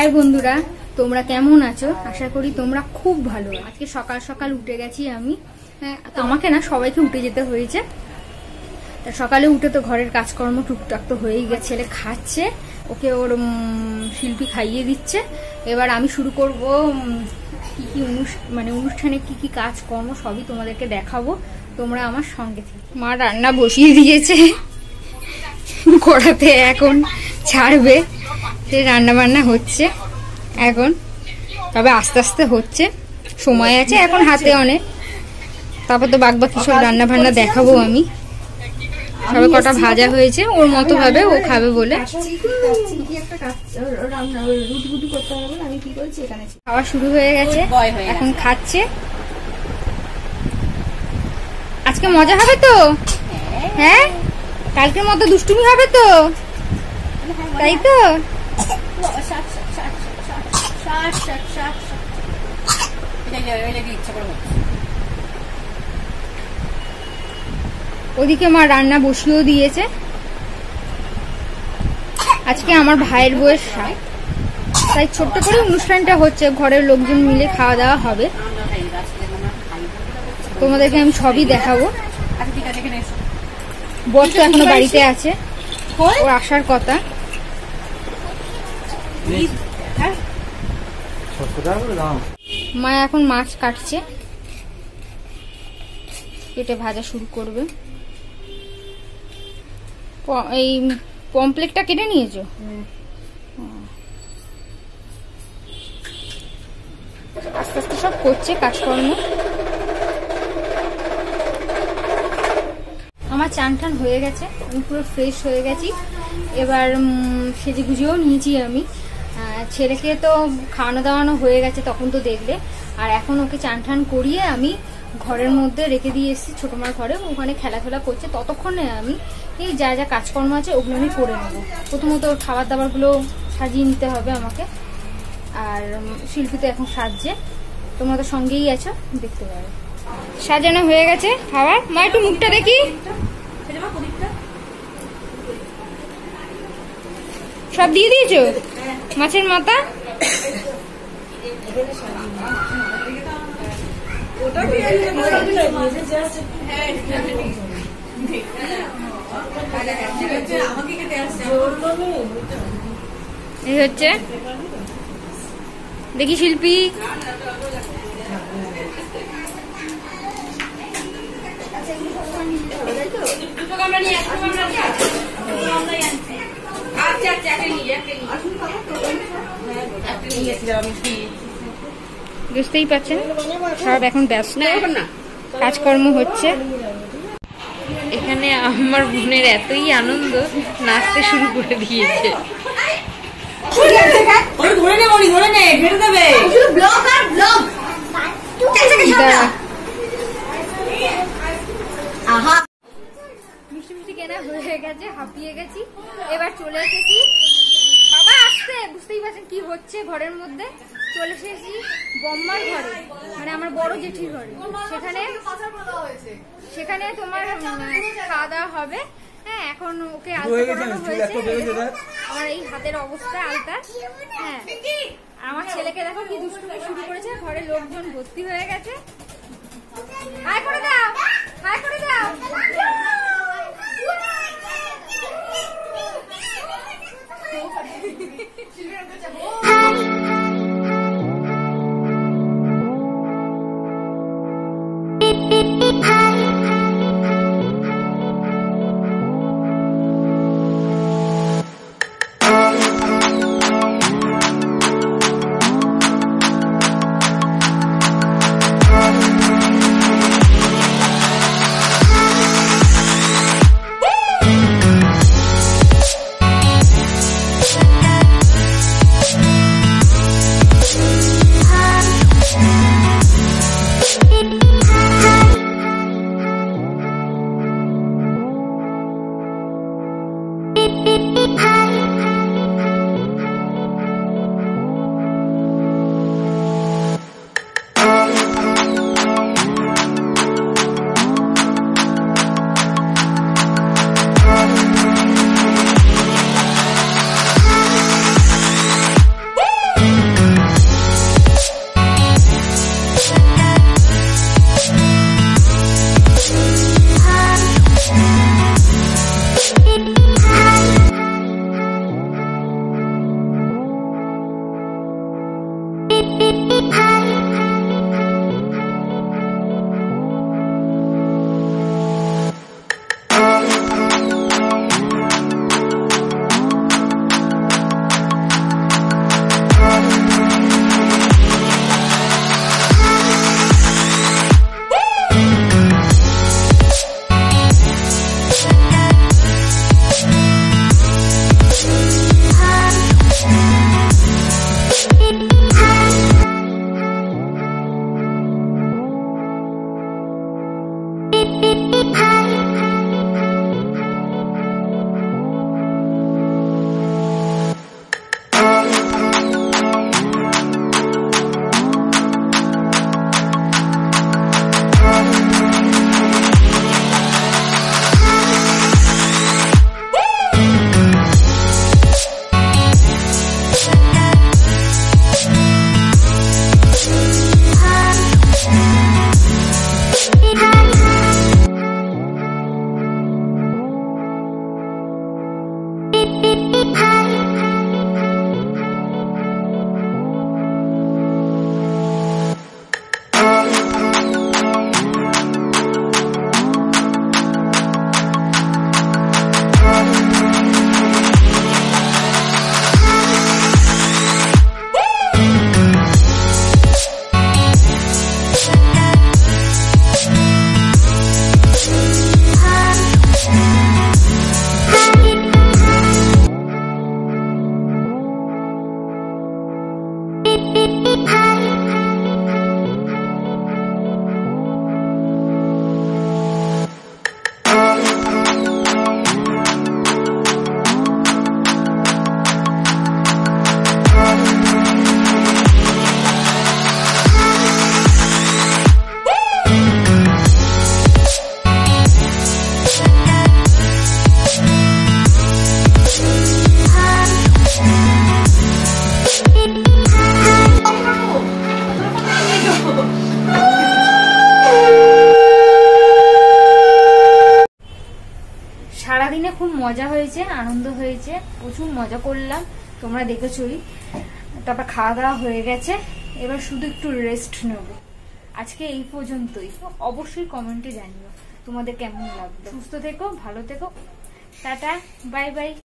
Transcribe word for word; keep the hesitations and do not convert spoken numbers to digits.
High বন্ধুরা, তোমরা কেমন আছো? আশা করি তোমরা খুব ভালো। আজকে সকাল সকাল উঠে গেছি আমি। আমাকে না, সবাইকে উঠে যেতে হয়েছে। তা সকালে উঠে তো ঘরের কাজকর্ম টুকটাক তো হয়েই গেছে। ছেলে খাচ্ছে, ওকে ওর শিল্পী খাইয়ে দিচ্ছে। এবার আমি শুরু করব কি কি অনুষ্ঠান, মানে অনুষ্ঠানে কি কি কাজকর্ম সবই তোমাদেরকে দেখাবো। তোমরা আমার সঙ্গে থেকে। মা রান্না বসিয়ে দিয়েছে, কড়াতে এখন ছাড়বে। সে রান্না বান্না হচ্ছে এখন, তবে আস্তে আস্তে হচ্ছে, সময় আছে এখন হাতে অনেক। তারপর তো বাকি সব রান্না বান্না দেখাবো আমি। সবে কটা ভাজা হয়েছে ওর মতো ভাবে, ও খাবে বলে। খাওয়া শুরু হয়ে গেছে, এখন খাচ্ছে। আজকে মজা হবে তো? হ্যাঁ, কালকের মতো দুষ্টুমি হবে তো, তাই তো? ওদিকে মা রান্না বসিয়েও দিয়েছে। আজকে আমার ভাইয়ের বউয়ের সাথ, তাই ছোট্ট করে অনুষ্ঠানটা হচ্ছে। ঘরের লোকজন মিলে খাওয়া দাওয়া হবে, তোমাদেরকে আমি সবই দেখাবো। বর তো এখনো বাড়িতে আছে, ওর আসার কথা। মা এখন মাছ কাটছে, কেটে ভাজা শুরু করবে। এই পমপ্লেটটা কেটে নিয়েছো? আস্তে আস্তে সব করছে কাজকর্ম। আমার চান টান হয়ে গেছে, আমি পুরো ফ্রেশ হয়ে গেছি। এবার সেজে গুজিয়েও নিয়েছি আমি। ছেলেকে তো খাওয়ানো দাওয়ানো হয়ে গেছে তখন তো দেখলে। আর এখন ওকে চান টান করিয়ে আমি ঘরের মধ্যে রেখে দিয়ে এসেছি, ছোট মার ঘরে। ওখানে খেলাধুলা করছে। ততক্ষণে আমি এই যা যা কাজকর্ম আছে ওগুলো আমি করে নেবো। প্রথমত খাবার দাবারগুলো সাজিয়ে নিতে হবে আমাকে। আর শিল্পী তো এখন সাজছে, তোমরা তো সঙ্গেই আছো, দেখতে পারো। সাজানো হয়ে গেছে খাবার। মা একটু মুখটা দেখি। সব দিয়ে দিয়েছো? মাছের মাথা এই হচ্ছে, দেখি শিল্পী। বুঝতেই পারছেন সব এখন ব্যস্ত, কাজকর্ম হচ্ছে। এখানে আমার বোনের এতই আনন্দ, নাচতে শুরু করে দিয়েছে। মিষ্টি মিষ্টি কেনা হয়ে গেছে, হাঁপিয়ে গেছি। এবার চলে এসেছি, বাবা আসছে, বুঝতেই পারছেন কি হচ্ছে ঘরের মধ্যে। চলে এসেছি বম্মার ঘরে, মানে আমার বড় জেঠির ঘরে। সেখানে সেখানে তোমার খাওয়া দাওয়া হবে। হ্যাঁ, এখন ওকে আলতা পরানো হয়েছে। আমার এই হাতের অবস্থা আলতা। হ্যাঁ, আমার ছেলেকে দেখো কি দুষ্টুমি শুরু করেছে। ঘরে লোকজন ভর্তি হয়ে গেছে। হাই করে দাও, হাই করে দাও। সারাদিনে খুব মজা হয়েছে, আনন্দ হয়েছে, প্রচুর মজা করলাম, তোমরা দেখেছই। তারপর খাওয়া দাওয়া হয়ে গেছে, এবার শুধু একটু রেস্ট নেব। আজকে এই পর্যন্তই। অবশ্যই কমেন্টে জানিও তোমাদের কেমন লাগলো। সুস্থ থেকো, ভালো থেকো, টাটা, বাই বাই।